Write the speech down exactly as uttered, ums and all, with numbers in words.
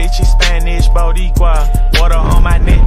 bitch is Spanish, Boricua. Water on my neck,